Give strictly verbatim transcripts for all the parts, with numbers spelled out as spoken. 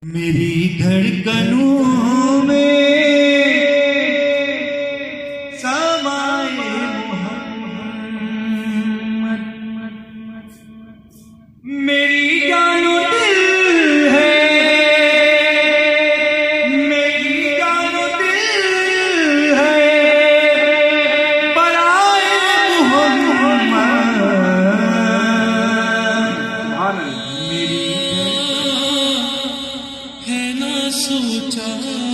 मेरी धड़कनों में समाए मोहम्मद, मेरी जानो दिल है, मेरी जानो दिल है, पराए मोहम्मद। मेरी है ना सोचा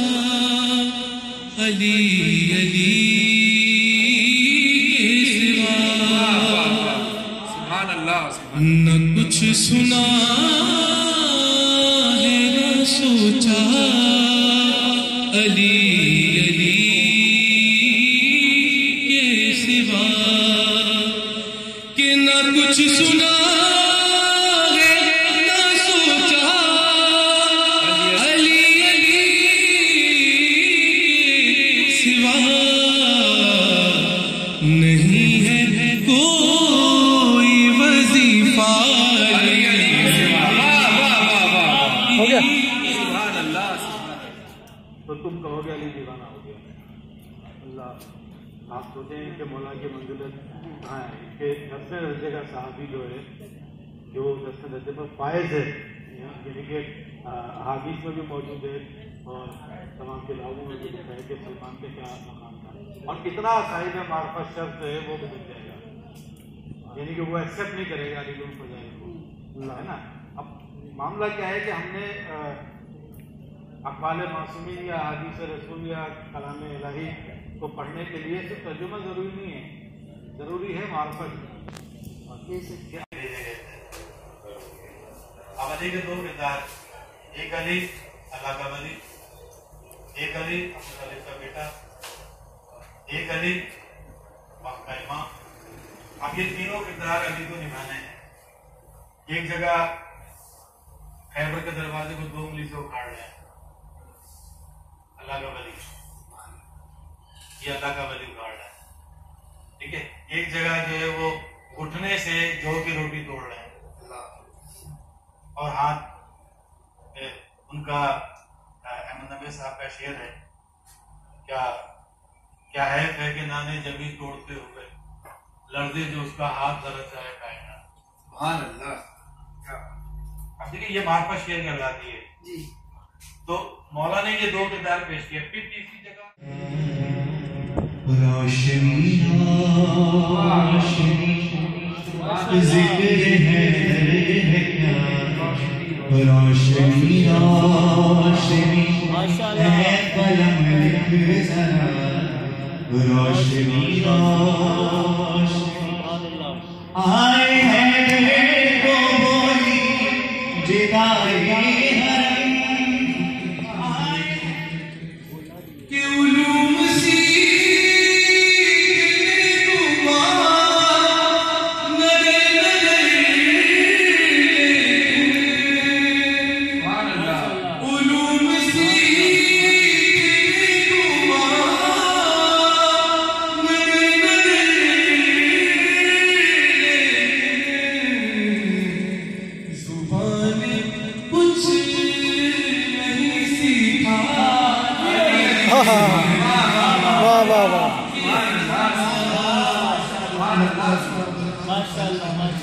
अली अली के सिवा, सुभान अल्लाह, न कुछ सुना है ना सोचा अली अली के सिवा, कि न कुछ सुना नहीं है कोई वजीफा। हो गया। तो तुम कहोगे अली दीवाना हो गया। अल्लाह, आप सोचें कि मौला की मंजिलत कहाँ है? कि दसवें दर्जे का साहबी जो है, जो दसवें दर्जे पर फायज है, यानी कि हादीस में भी मौजूद है और तमाम किताबों में भी लिखा है कि सलमान के क्या मकाम था, और कितना साहिब मार्फत शख्स है वो भी मिल जाएगा, यानी कि वो एक्सेप्ट नहीं करेगा अली फजाइल को, है ना। अब मामला क्या है कि हमने अक़वाल मासूमीन या हदीस रसूल या कलाम इलाही को पढ़ने के लिए सिर्फ तर्जुमा जरूरी नहीं है, जरूरी है मार्फत। और ये से क्या अब अली के दो किरदार, एक अली अल्लाह का वली, एक अली अबू तालिब का बेटा, एक अली बाप का इमाम। अब ये तीनों किरदार अली को निभाने हैं। एक जगह खैबर के दरवाजे को दो उंगली से उखाड़ रहे हैं, अल्लाह का वली, ये अल्लाह का वली उखाड़ रहा है, ठीक है। एक जगह जो है वो घुटने से जौ की रोटी तोड़ रहे हैं, और हाथ उनका अहमद नबी साहब का शेर है, क्या क्या है कह के नाने जमी तोड़ते हुए लर्जे जो उसका हाथ जरा चाहे कायना। सुभान अल्लाह। अब देखिए ये मार्फत शेर की अल्लाह दी है जी। तो मौला ने ये दो किरदार पेश किए। फिर तीसरी जगह रोशनी रोशनी जिक्र है क्या, रोशनी रोशनी है कलम लिख जरा, रोशनी रोशनी आए हैं तो बोली जिदाए हरम, आए कि उलूम सीखने तुम्हार नरे नरे, उलूम सीखने तुम्हार नरे नरे, जुबाने कुछ नहीं सीखा। वाह वाह वाह, माशाअल्लाह।